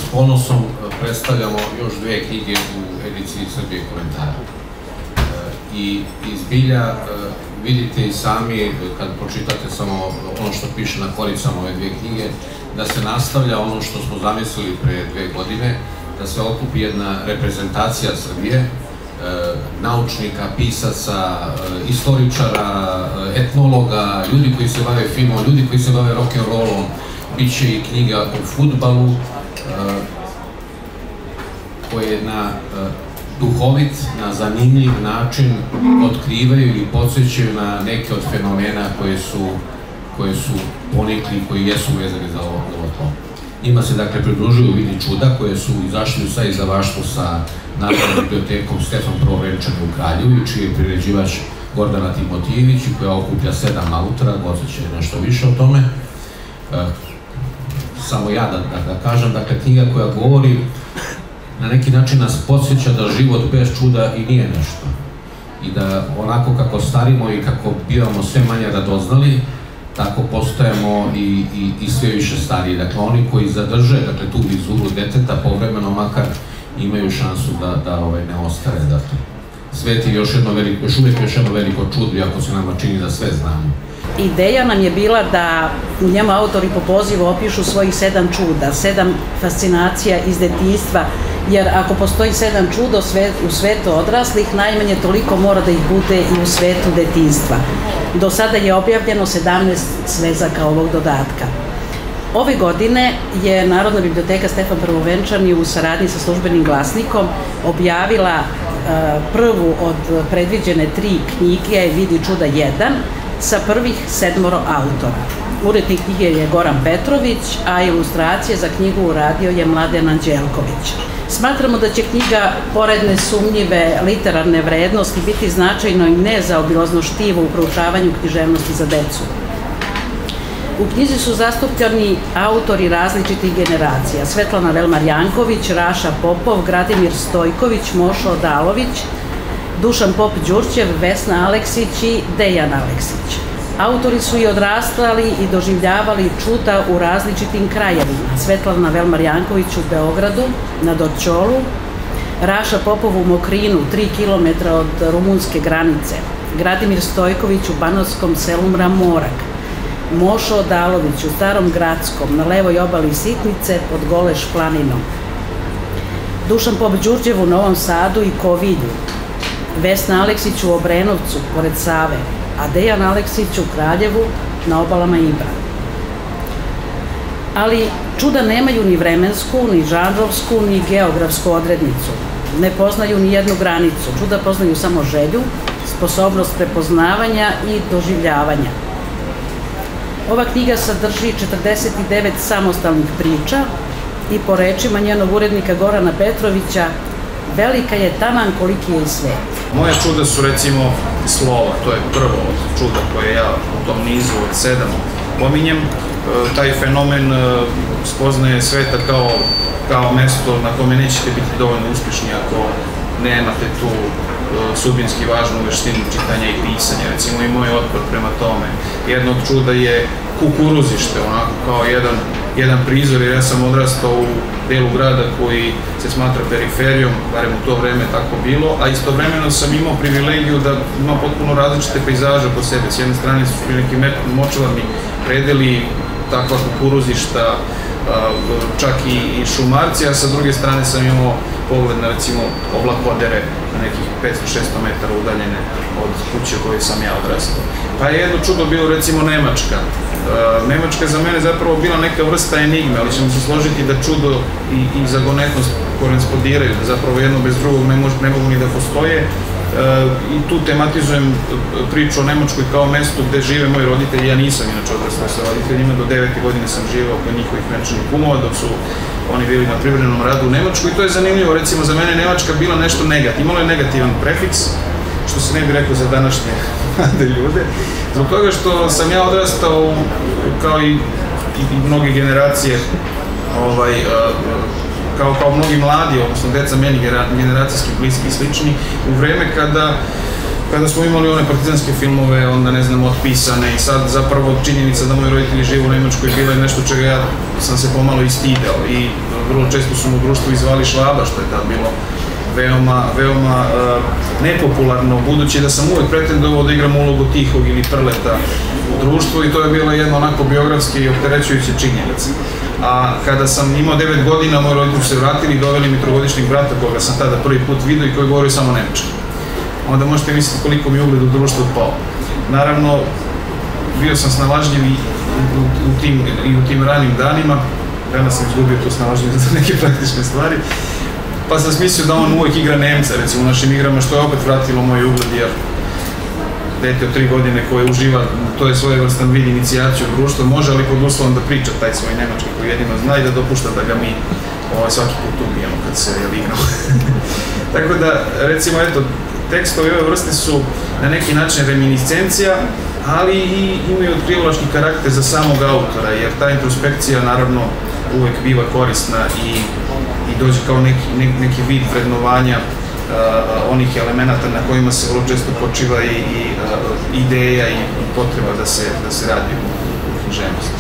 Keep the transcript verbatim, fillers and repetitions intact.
ponosom predstavljamo još dve knjige u ediciji Srbije komentara. I zbilja vidite i sami, kad pročitate samo ono što piše na koricama ove dve knjige, da se nastavlja ono što smo zamislili pre dve godine, da se okupi jedna reprezentacija Srbije, naučnika, pisaca, istoričara, etnologa, ljudi koji se bave filmom, ljudi koji se bave rock'n'rollom, bit će i knjiga o fudbalu, koje na duhovit, na zanimljiv način otkrivaju ili podsjećaju na neke od fenomena koje su ponikli, koji jesu vezani za ovo tlo. Njima se dakle pridružuju Vidi čuda koje su izašli u saizdavaštvu sa Narodnom bibliotekom Stefan Prvovenčani u Kraljevu i čiji je priređivač Gordana Timotijević i koja okuplja sedam autora, Goca će nešto više o tome. Samo ja da kažem, dakle knjiga koja govori, na neki način nas podsjeća da život bez čuda i nije nešto. I da onako kako starimo i kako bivamo sve manje radoznali, tako postajemo i sve više stariji. Dakle, oni koji zadrže tu vizuru deteta, povremeno makar imaju šansu da ne ostare. Svet je još uvijek još jedno veliko čudo, iako se nama čini da sve znamo. Ideja nam je bila da u njemu autori po pozivu opišu svojih sedam čuda, sedam fascinacija iz detinjstva, jer ako postoji sedam čuda u svetu odraslih, najmanje toliko mora da ih bude i u svetu detinjstva. Do sada je objavljeno sedamnaest svezaka ovog dodatka. Ove godine je Narodna biblioteka Stefan Prvovenčani u saradnji sa Službenim glasnikom objavila prvu od predviđene tri knjige Vidi čuda jedan sa prvih sedmoro autora. Urednik knjige je Goran Petrović, a ilustracije za knjigu uradio je Mladen Anđelković. Smatramo da će knjiga, pored nesumnjive literarne vrednosti, biti značajno i nezaobilazno štivo u proučavanju književnosti za decu. U knjizi su zastupljeni autori različitih generacija: Svetlana Velmar-Janković, Raša Popov, Gradimir Stojković, Mošo Odalović, Dušan Pop-Đurćev, Vesna Aleksić i Dejan Aleksić. Autori su i odrastali i doživljavali čuda u različitim krajevima. Svetlana Velmar-Janković u Beogradu, na Dorćolu, Raša Popov u Mokrinu, tri kilometra od rumunske granice, Gradimir Stojković u banatskom selu Mramorak, Mošo Odalović u Starom Gradskom, na levoj obali Sitnice pod Goleš planinom, Dušan Pop-Đurđev u Novom Sadu i Kovilju, Vesna Aleksić u Obrenovcu, pored Save, a Dejan Aleksić u Kraljevu, na obalama Ibra. Ali čuda nemaju ni vremensku, ni žanrovsku, ni geografsku odrednicu. Ne poznaju ni jednu granicu. Čuda poznaju samo želju, sposobnost prepoznavanja i doživljavanja. Ova knjiga sadrži četrdeset devet samostalnih priča i po rečima njenog urednika Gorana Petrovića, velika je taman koliki je i svet. Moje čuda su recimo slova, to je prvo od čuda koje ja u tom nizu od sedam pominjem. Taj fenomen spoznaje sveta kao mesto na kome nećete biti dovoljno uspješni ako nemate tu sudbinski važnu veštinu čitanja i pisanja. Recimo i moj otpor prema tome. Jedno od čuda je kukuruzište, onako kao jedan prizor, jer ja sam odrastao u delu grada koji se smatra periferijom, barem u to vreme tako bilo, a istovremeno sam imao privilegiju da ima potpuno različite pejzaže po sebi. S jedne strane su neki močvarni predeli, takva kukuruzišta, čak i šumarci, a sa druge strane sam imao pogled na recimo oblak Odere na nekih petsto šesto metara udaljene od kuće u kojoj sam ja odrastao. Pa je jedno čudo bilo recimo Nemačka. Nemačka je za mene zapravo bila neka vrsta enigme, ali ćemo se složiti da čudo i zagonetnost korespondiraju, da zapravo jedno bez drugog ne mogu ni da postoje. I tu tematizujem priču o Nemačkoj kao mestu gde žive moji roditelji. Ja nisam inače odrastao sa roditeljima, do devete godine sam živao kod njihovih venčanih kumova dok su oni bili na privremenom radu u Nemačkoj i to je zanimljivo. Recimo za mene Nemačka bila nešto negativno, imalo je negativan prefiks, što se ne bi rekao za današnje mlade ljude, zbog toga što sam ja odrastao kao i mnoge generacije, kao mnogi mladi, odnosno deca meni generacijski bliski i slični, u vreme kada kada smo imali one partizanske filmove, onda ne znam, Otpisane i sad zapravo činjenica da moji roditelji žive u Nemačkoj bila je nešto čega ja sam se pomalo i stideo i vrlo često su mu u društvu izvali Švaba, što je tad bilo veoma, veoma uh, nepopularno, budući da sam uvek pretendovao da igram ulogu tihog ili prleta u društvu i to je bila jedna onako biografski i opterećujuća činjenica. A kada sam imao devet godina, moji roditelji su se vratili i doveli mi trogodišnjeg brata koga sam tada prvi put vidio i koji govori samo nemački. Onda možete misliti koliko mi ugled u društvu pao. Naravno, bio sam snalažljiv i u tim, i u tim ranim danima, danas sam izgubio tu snalažljivost za neke praktične stvari, pa sam smislio da on uvek igra Nemca, recimo u našim igrama, što je opet vratilo moj ugled, jer dete od tri godine koje uživa, to je svojevrstan vid inicijaciju u društvu, može ali pod uslovom da priča taj svoj nemački koji jedino zna i da dopušta da ga mi ovaj, svaki put ubijemo kad se je igramo. Tako da, recimo, eto, tekstovi ove vrste su na neki način reminiscencija, ali i imaju otkrivalački karakter za samog autora, jer ta introspekcija naravno uvek biva korisna i, i dođe kao neki, neki, neki vid vrednovanja uh, onih elemenata na kojima se vrlo često počiva i, i uh, ideja i potreba da se, da se radi u književnosti.